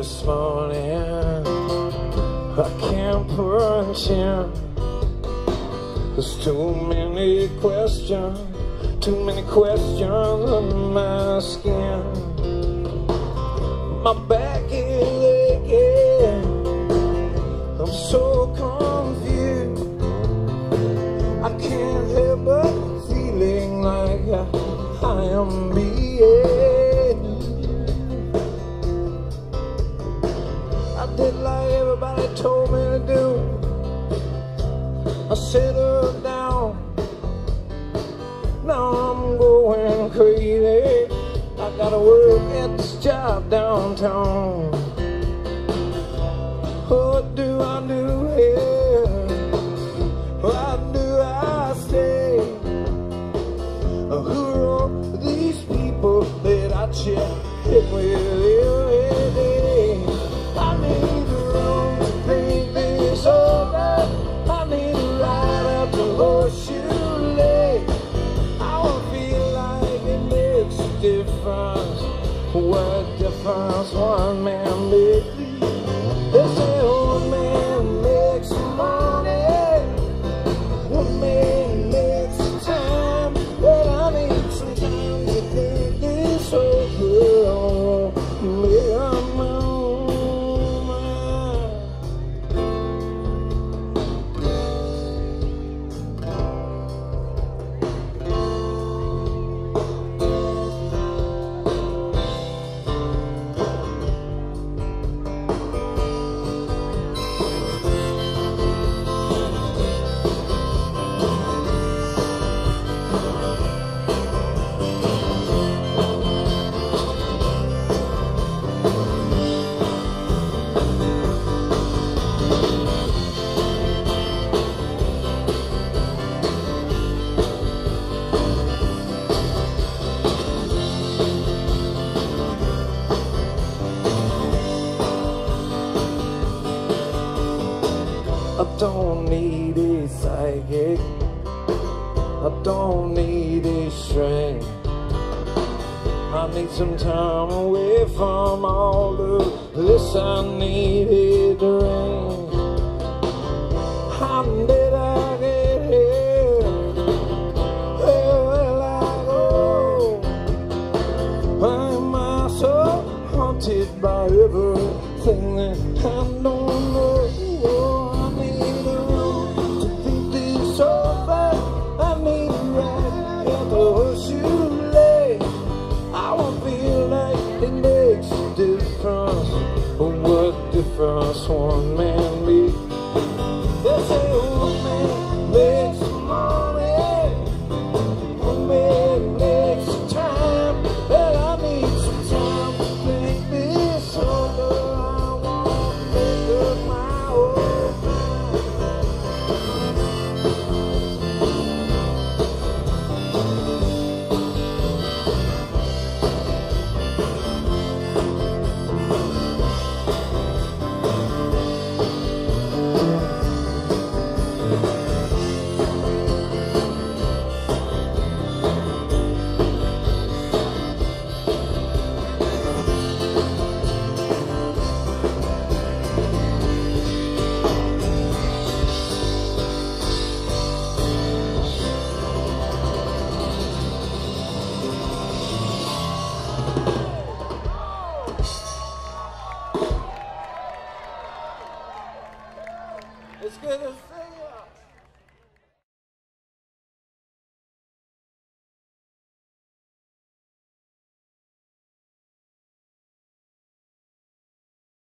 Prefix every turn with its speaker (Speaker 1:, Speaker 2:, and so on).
Speaker 1: this morning. I can't punch in. There's too many questions under my skin. My back is aching, I'm so confused. I can't help but feeling like I am being. I did like everybody told me to do. I settled down, now I'm going crazy. I gotta work at this job downtown. What do I do here? Why do I stay? Who are these people that I check with every day? I need a room to think this over. I need to ride up to Horseshoe Lake. I wanna feel like it makes a difference. What difference one man makes? They say one man makes some money, one man makes some time. But I need some time to think this over. Make up my own mind. I don't need a psychic, I don't need a shrink. I need some time away from all of this. I need a drink. How did I get here? Where will I go? Why am I so haunted by everything that I don't know? Horseshoe Lake, I won't feel like it makes a difference. What difference one man makes? They say one man makes some money, one man makes some time. But I need some time to think this over. I want to make up my own It's good to see.